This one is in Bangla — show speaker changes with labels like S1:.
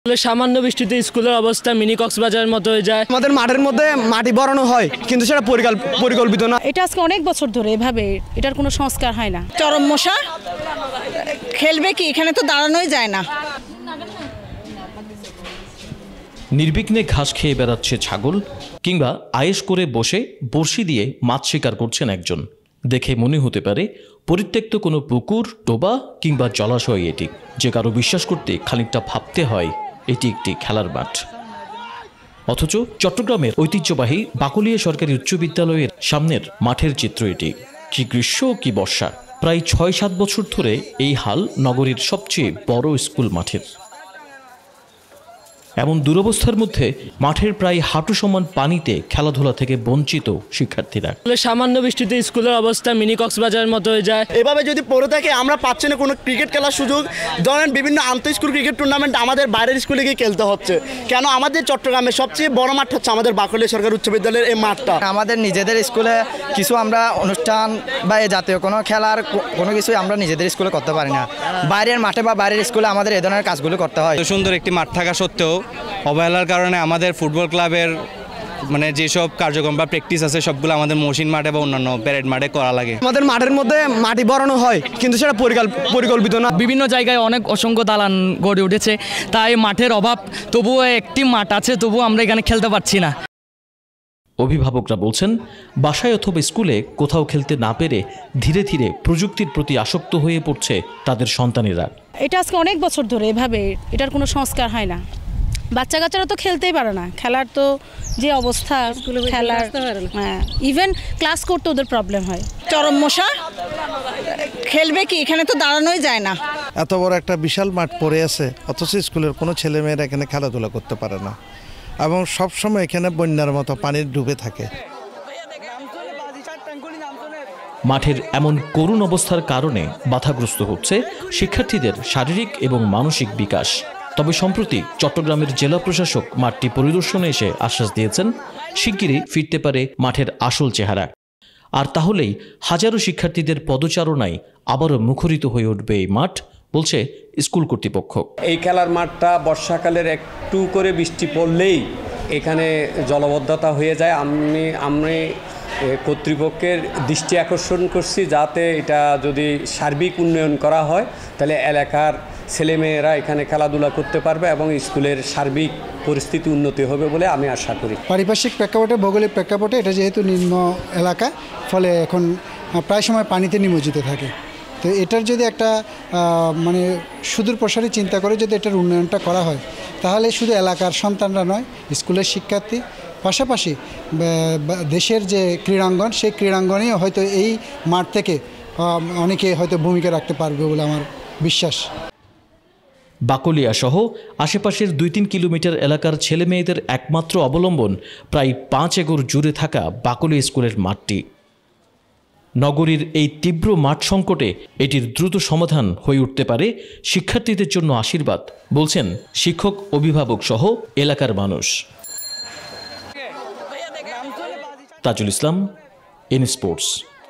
S1: সামান্য বৃষ্টিতে স্কুলের অবস্থা মিনি কক্সবাজারের মতো হয়ে যায়।
S2: আমাদের মাঠের মধ্যে মাটি ভরানো হয় কিন্তু সেটা পরিকল্পিত না।
S3: এটা আজকে অনেক বছর ধরে এভাবে, এটার কোনো সংস্কার হয় না। চরম মশা, খেলবে কি, এখানে তো দাঁড়ানোই যায় না।
S4: নির্বিঘ্নে ঘাস খেয়ে বেড়াচ্ছে ছাগল, কিংবা আয়েশ করে বসে বড়শি দিয়ে মাছ শিকার করছেন একজন। দেখে মনে হতে পারে পরিত্যক্ত কোনো পুকুর, ডোবা কিংবা জলাশয় এটি, যে কারো বিশ্বাস করতে খানিকটা ভাবতে হয় এটি একটি খেলার মাঠ। অথচ চট্টগ্রামের ঐতিহ্যবাহী বাকলিয়া সরকারি উচ্চ বিদ্যালয়ের সামনের মাঠের চিত্র এটি। কি গ্রীষ্ম কি বর্ষা, প্রায় ৬-৭ বছর ধরে এই হাল নগরীর সবচেয়ে বড় স্কুল মাঠের। এমন দুরবস্থার মধ্যে মাঠের প্রায় হাঁটু সমান পানিতে খেলাধুলা থেকে বঞ্চিত শিক্ষার্থীরা।
S1: সামান্য বৃষ্টিতে স্কুলের অবস্থা মিনি কক্সবাজারের মতো হয়ে যায়।
S2: এভাবে যদি পড়ে থাকে, আমরা পাচ্ছি না কোনো ক্রিকেট খেলার সুযোগ। ধরেন বিভিন্ন আন্তঃ স্কুল ক্রিকেট টুর্নামেন্ট আমাদের বাইরের স্কুলে গিয়ে খেলতে হচ্ছে। কেন আমাদের চট্টগ্রামের সবচেয়ে বড় মাঠ হচ্ছে আমাদের বাকলিয়া সরকারি উচ্চ বিদ্যালয়ের এই মাঠটা।
S5: আমাদের নিজেদের স্কুলে কিছু আমরা অনুষ্ঠান বা জাতীয় কোনো খেলার কোনো কিছুই আমরা নিজেদের স্কুলে করতে পারি না। বাইরের মাঠে বা বাইরের স্কুলে আমাদের এই ধরনের কাজগুলো করতে হয়।
S6: সুন্দর একটি মাঠ থাকা সত্ত্বেও অবহেলার কারণে আমাদের ফুটবল ক্লাবের যেসব কার্যক্রম বা প্র্যাকটিস আছে সবগুলো আমাদের মসিন মাঠে বা অন্যান্য প্যারেড মাঠে করা লাগে।
S2: আমাদের মাঠের মধ্যে মাটি ভরানো হয় কিন্তু সেটা পরিকল্পিত না।
S7: বিভিন্ন জায়গায় অনেক অসংখ্য দালান গড়ে উঠেছে, তাই মাঠের অভাব। তবুও একটি মাঠ আছে, তবুও আমরা এখানে খেলতে পারছি না।
S4: অভিভাবকরা বলছেন, বাসায় অথবা স্কুলে কোথাও খেলতে না পেরে ধীরে ধীরে প্রযুক্তির প্রতি আসক্ত হয়ে পড়ছে তাদের সন্তানেরা।
S3: এটা আজকে অনেক বছর ধরে এভাবে, এটার কোনো সংস্কার হয় না। বাচ্চা কাচ্চারা তো খেলতেই পারে না, খেলার তো যে অবস্থা, খেলার ইভেন ক্লাস করতে ওদের প্রবলেম হয়। চরম মশা, খেলবে কি, এখানে তো দাঁড়ানোই যায় না।
S8: এত বড় একটা বিশাল মাঠ পড়ে আছে, অথচ স্কুলের কোনো ছেলেমেয়েরা এখানে খেলাধুলা করতে পারে না, এবং সবসময় এখানে বন্যার মতো পানি ডুবে থাকে।
S4: মাঠের এমন করুণ অবস্থার কারণে বাধাগ্রস্ত হচ্ছে শিক্ষার্থীদের শারীরিক এবং মানসিক বিকাশ। তবে সম্প্রতি চট্টগ্রামের জেলা প্রশাসক মাঠটি পরিদর্শনে এসে আশ্বাস দিয়েছেন, শিগগিরই ফিরতে পারে মাঠের আসল চেহারা। আর তাহলেই হাজারো শিক্ষার্থীদের পদচারণায় আবারও মুখরিত হয়ে উঠবে এই মাঠ, বলছে স্কুল কর্তৃপক্ষ।
S9: এই খেলার মাঠটা বর্ষাকালের একটু করে বৃষ্টি পড়লেই এখানে জলবদ্ধতা হয়ে যায়। আমি কর্তৃপক্ষের দৃষ্টি আকর্ষণ করছি, যাতে এটা যদি সার্বিক উন্নয়ন করা হয় তাহলে এলাকার ছেলেমেয়েরা এখানে খেলাধুলা করতে পারবে এবং স্কুলের সার্বিক পরিস্থিতি উন্নতি হবে বলে আমি আশা করি।
S10: পারিপার্শ্বিক প্রেক্ষাপটে, ভৌগোলিক প্রেক্ষাপটে এটা যেহেতু নিম্ন এলাকা, ফলে এখন প্রায় সময় পানিতে নিমজ্জিত থাকে। তো এটার যদি একটা সুদূর প্রসারী চিন্তা করে যদি এটার উন্নয়নটা করা হয়, তাহলে শুধু এলাকার সন্তানরা নয়, স্কুলের শিক্ষার্থী, পাশাপাশি দেশের যে ক্রীড়াঙ্গন, সেই ক্রীড়াঙ্গনেও হয়তো এই মাঠ থেকে অনেকে হয়তো ভূমিকা রাখতে পারবে বলে আমার বিশ্বাস।
S4: বাকলিয়া সহ আশেপাশের 2-3 কিলোমিটার এলাকার ছেলেমেয়েদের একমাত্র অবলম্বন প্রায় 5 একর জুড়ে থাকা বাকলিয়া স্কুলের মাঠটি। নগরীর এই তীব্র মাঠ সংকটে এটির দ্রুত সমাধান হয়ে উঠতে পারে শিক্ষার্থীদের জন্য আশীর্বাদ, বলছেন শিক্ষক, অভিভাবক সহ এলাকার মানুষ। তাজুল ইসলাম, nsports।